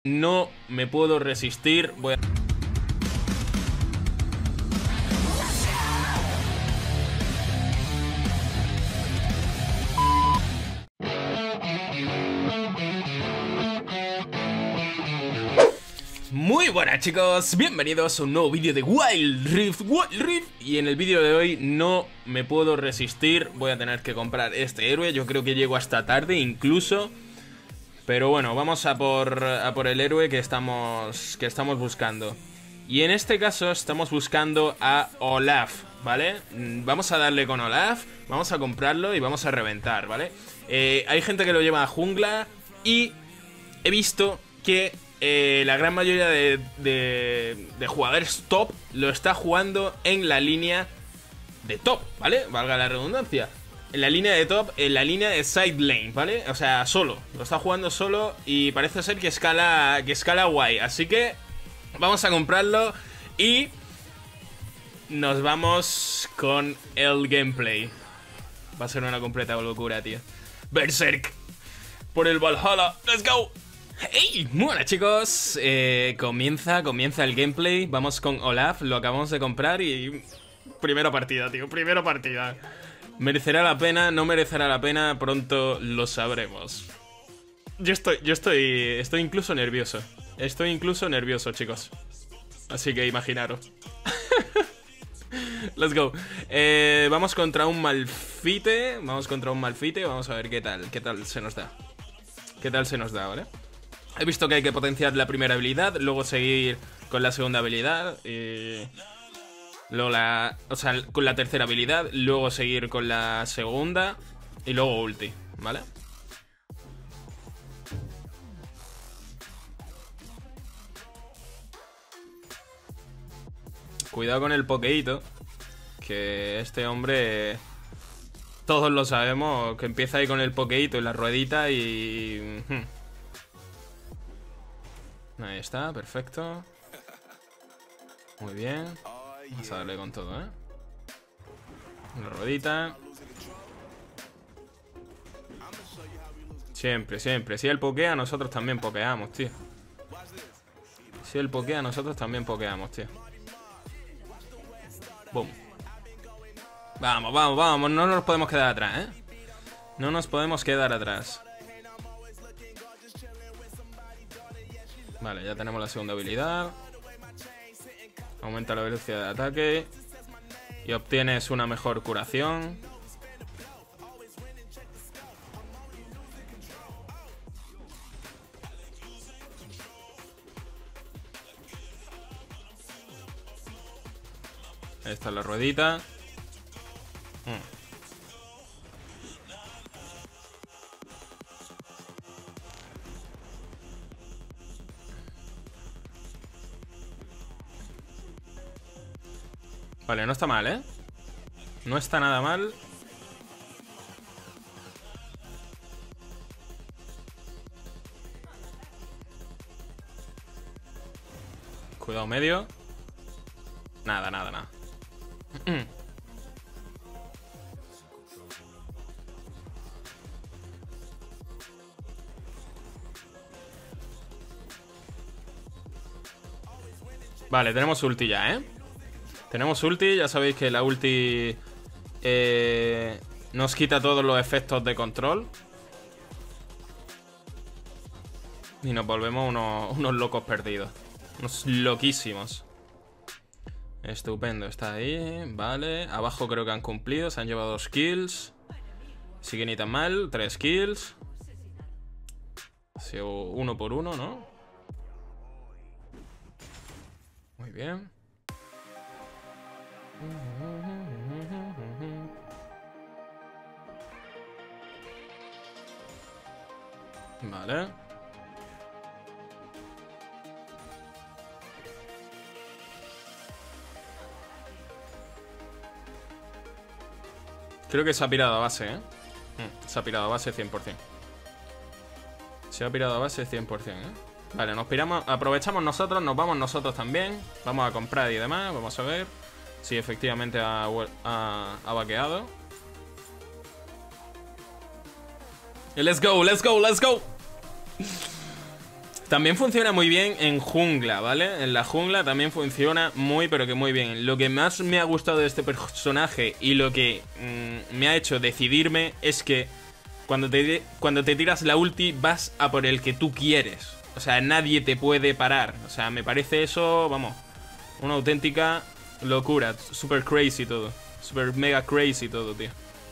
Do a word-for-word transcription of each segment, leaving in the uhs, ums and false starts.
No me puedo resistir. Voy a... Muy buenas chicos, bienvenidos a un nuevo vídeo de Wild Rift, Wild Rift. Y en el vídeo de hoy no me puedo resistir. Voy a tener que comprar este héroe. Yo creo que llego hasta tarde incluso. Pero bueno, vamos a por, a por el héroe que estamos, que estamos buscando. Y en este caso estamos buscando a Olaf, ¿vale? Vamos a darle con Olaf, vamos a comprarlo y vamos a reventar, ¿vale? Eh, hay gente que lo lleva a jungla y he visto que eh, la gran mayoría de, de, de jugadores top lo está jugando en la línea de top, ¿vale? Valga la redundancia. En la línea de top, en la línea de side lane, ¿vale? O sea, solo. Lo está jugando solo y parece ser que escala, que escala guay. Así que vamos a comprarlo y nos vamos con el gameplay. Va a ser una completa locura, tío. Berserk por el Valhalla. ¡Let's go! ¡Hey! Bueno, chicos, eh, comienza, comienza el gameplay. Vamos con Olaf, lo acabamos de comprar y... Primera partida, tío, primera partida. ¿Merecerá la pena? ¿No merecerá la pena? Pronto lo sabremos. Yo estoy, yo estoy, estoy incluso nervioso. Estoy incluso nervioso, chicos. Así que imaginaros. Let's go. Eh, vamos contra un Malfite. Vamos contra un Malfite. Vamos a ver qué tal, qué tal se nos da. Qué tal se nos da, ¿vale? He visto que hay que potenciar la primera habilidad, luego seguir con la segunda habilidad y... Luego la... O sea, con la tercera habilidad, luego seguir con la segunda y luego ulti, ¿vale? Cuidado con el pokeito, que este hombre... Todos lo sabemos, que empieza ahí con el pokeito y la ruedita y... Ahí está, perfecto. Muy bien. Vamos a darle con todo, ¿eh? Una ruedita. Siempre, siempre. Si él pokea, nosotros también pokeamos, tío. Si él pokea, nosotros también pokeamos, tío. Boom. Vamos, vamos, vamos. No nos podemos quedar atrás, ¿eh? No nos podemos quedar atrás. Vale, ya tenemos la segunda habilidad. Aumenta la velocidad de ataque y obtienes una mejor curación. Ahí está la ruedita. Mm. Vale, no está mal, ¿eh? No está nada mal. Cuidado medio. Nada, nada, nada. Vale, tenemos ulti ya, ¿eh? Tenemos ulti, ya sabéis que la ulti eh, nos quita todos los efectos de control. Y nos volvemos unos, unos locos perdidos. Unos loquísimos. Estupendo, está ahí, vale. Abajo creo que han cumplido, se han llevado dos kills. Así que ni tan mal, tres kills. Ha sido uno por uno, ¿no? Muy bien. Vale. Creo que se ha pirado a base, ¿eh? Se ha pirado a base cien por cien. Se ha pirado a base cien por cien, ¿eh? Vale, nos piramos, aprovechamos nosotros, nos vamos nosotros también. Vamos a comprar y demás, vamos a ver si efectivamente ha, ha, ha vaqueado. Y let's go, let's go, let's go. También funciona muy bien en jungla, ¿vale? En la jungla también funciona muy, pero que muy bien. Lo que más me ha gustado de este personaje y lo que mmm, me ha hecho decidirme es que cuando te, cuando te tiras la ulti vas a por el que tú quieres. O sea, nadie te puede parar. O sea, me parece eso, vamos, una auténtica locura. Super crazy todo. Super mega crazy todo, tío.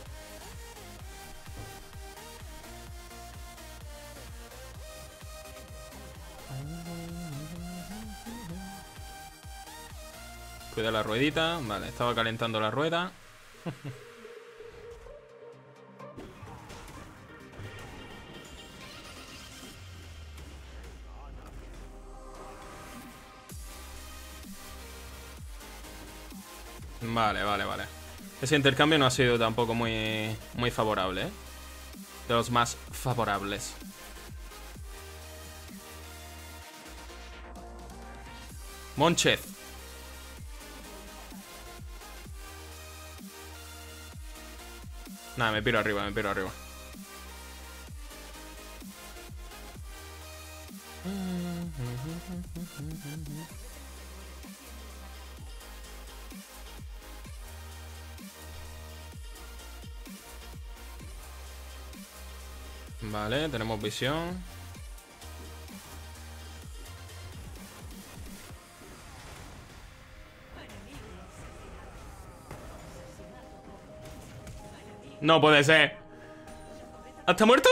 Cuida la ruedita. Vale, estaba calentando la rueda. Vale, vale, vale. Ese intercambio no ha sido tampoco muy, muy favorable, ¿eh? De los más favorables. Monchez. Nada, me piro arriba, me piro arriba. Vale, tenemos visión. No puede ser. ¿Está muerto?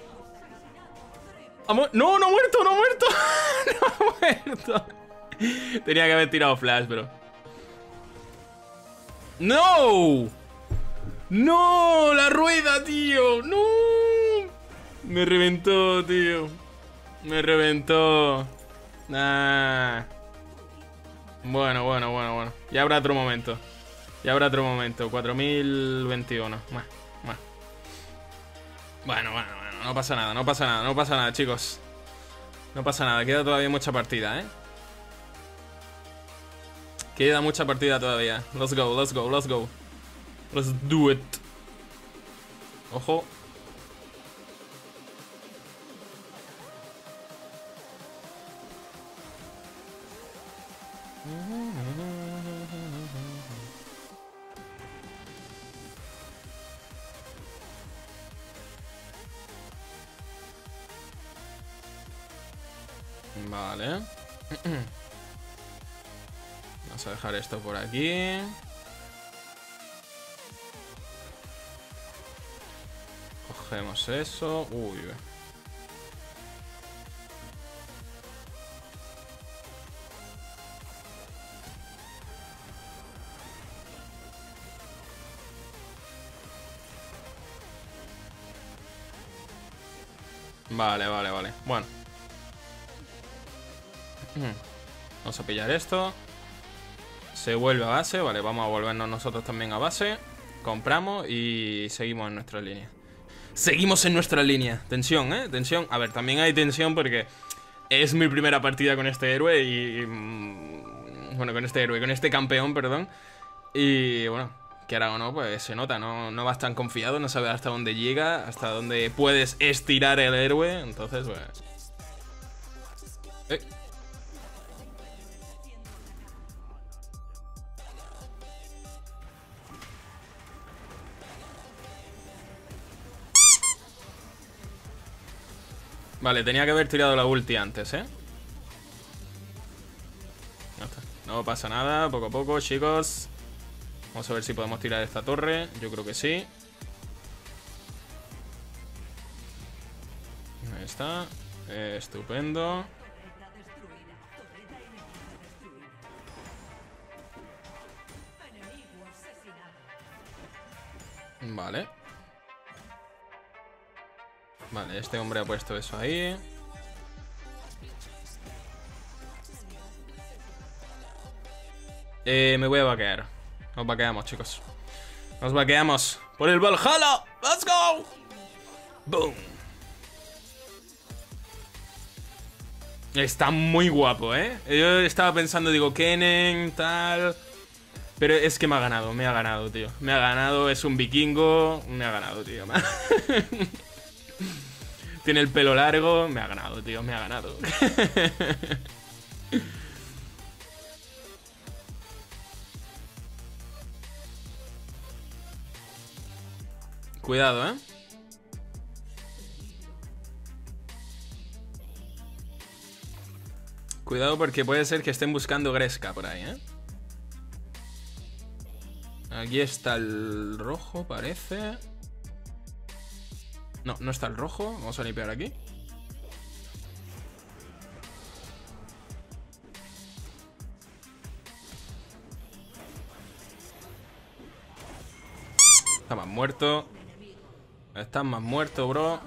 Mu no, no ha muerto, no ha muerto. No ha muerto. Tenía que haber tirado flash, bro. ¡No! ¡No! ¡La rueda, tío! ¡No! Me reventó, tío. Me reventó. Nah. Bueno, bueno, bueno, bueno. Ya habrá otro momento. Ya habrá otro momento. cuatro mil veintiuno. Bueno, bueno. Bueno, bueno, bueno. No pasa nada, no pasa nada, no pasa nada, chicos. No pasa nada. Queda todavía mucha partida, ¿eh? Queda mucha partida todavía. Let's go, let's go, let's go. Let's do it. Ojo. Vale. Vamos a dejar esto por aquí. Cogemos eso. Uy. Vale, vale, vale. Bueno. Vamos a pillar esto. Se vuelve a base. Vale, vamos a volvernos nosotros también a base. Compramos y seguimos en nuestra línea. Seguimos en nuestra línea. Tensión, ¿eh? Tensión. A ver, también hay tensión porque es mi primera partida con este héroe y... Bueno, con este héroe, con este campeón, perdón. Y bueno, que ahora o no, pues se nota, ¿no? No vas tan confiado, no sabes hasta dónde llega, hasta dónde puedes estirar el héroe. Entonces, pues... Eh. Vale, tenía que haber tirado la ulti antes, ¿eh? No, está. No pasa nada, poco a poco, chicos. Vamos a ver si podemos tirar esta torre. Yo creo que sí. Ahí está. Eh, estupendo. Vale. Vale, este hombre ha puesto eso ahí. Eh, me voy a vaquear. Nos vaqueamos, chicos. Nos vaqueamos por el Valhalla. ¡Let's go! ¡Boom! Está muy guapo, ¿eh? Yo estaba pensando, digo, Kennen, tal... Pero es que me ha ganado, me ha ganado, tío. Me ha ganado, es un vikingo. Me ha ganado, tío. Tiene el pelo largo. Me ha ganado, tío, me ha ganado. Cuidado, ¿eh? Cuidado porque puede ser que estén buscando Gresca por ahí, ¿eh? Aquí está el rojo, parece. No, no está el rojo. Vamos a limpiar aquí. Está más muerto. Estás más muerto, bro.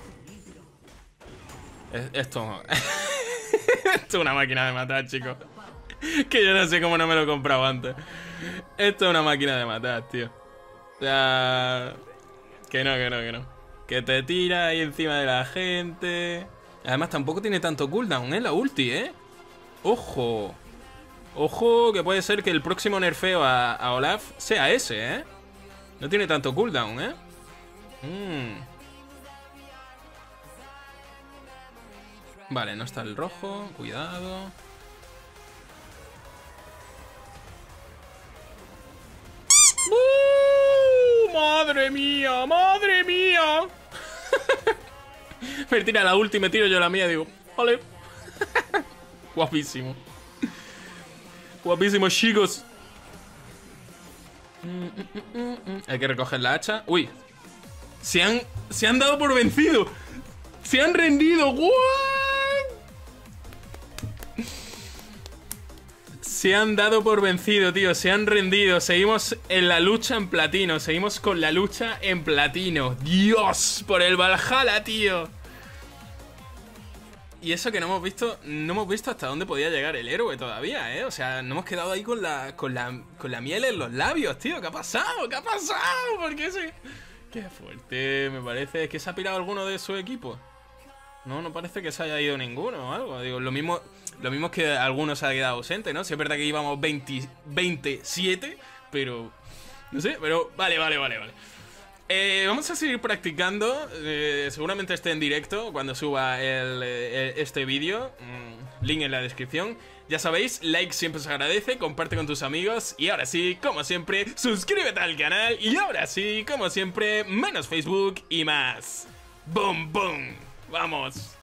Es, esto... esto es una máquina de matar, chicos. Que yo no sé cómo no me lo he comprado antes. Esto es una máquina de matar, tío. O sea... Que no, que no, que no. Que te tira ahí encima de la gente. Además tampoco tiene tanto cooldown, ¿eh? La ulti, ¿eh? Ojo. Ojo, que puede ser que el próximo nerfeo a, a Olaf sea ese, ¿eh? No tiene tanto cooldown, ¿eh? Mmm... Vale, no está el rojo. Cuidado. ¡Uh! ¡Madre mía! ¡Madre mía! Me tira la ulti, me tiro yo la mía. Digo, vale. Guapísimo. Guapísimo, chicos. Hay que recoger la hacha. Uy. Se han, se han dado por vencido. Se han rendido. ¡What! Se han dado por vencido, tío. Se han rendido. Seguimos en la lucha en platino. Seguimos con la lucha en platino. ¡Dios! Por el Valhalla, tío. Y eso que no hemos visto. No hemos visto hasta dónde podía llegar el héroe todavía, ¿eh? O sea, no hemos quedado ahí con la, con la, con la miel en los labios, tío. ¿Qué ha pasado? ¿Qué ha pasado? ¿Por qué se...? Qué fuerte, me parece. ¿Es que se ha pirado alguno de su equipo? No, no parece que se haya ido ninguno o algo. Digo, lo mismo, lo mismo es que alguno se ha quedado ausente, ¿no? Si es verdad que íbamos veinte, veintisiete, pero... No sé, pero vale, vale, vale, vale. Eh, vamos a seguir practicando. Eh, seguramente esté en directo cuando suba el, el, este vídeo. Mm, link en la descripción. Ya sabéis, like siempre se agradece, comparte con tus amigos. Y ahora sí, como siempre, suscríbete al canal. Y ahora sí, como siempre, menos Facebook y más. ¡Bum, bum! ¡Vamos!